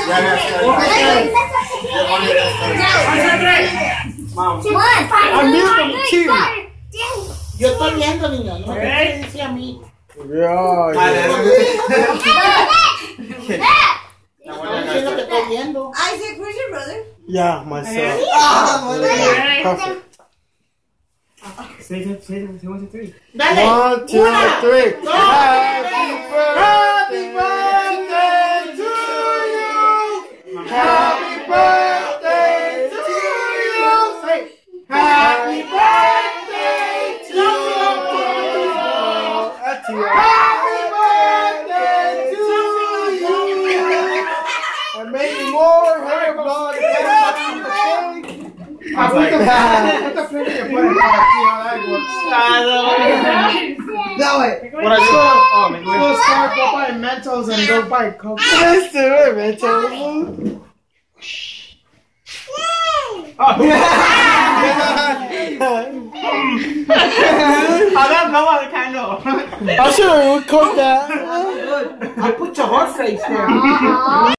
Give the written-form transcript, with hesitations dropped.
Yo estoy viendo, niño. No te dice a mí. Yeah. Isaac, where's your brother? Yeah, myself. Perfect. Say 1, 2, 3. 1, 2, 3. Happy birthday to you. Happy birthday to you. Happy birthday to you. Happy birthday to you. And maybe more. Everybody. I was like, put the finger and put it back. See how that works. No, wait. What I do? Oh, man. Go start, go buy Mentos and go buy Coke. Let's do it, Mentos. Oh, that blow out the candle. I should have cooked that. I put your horse face there.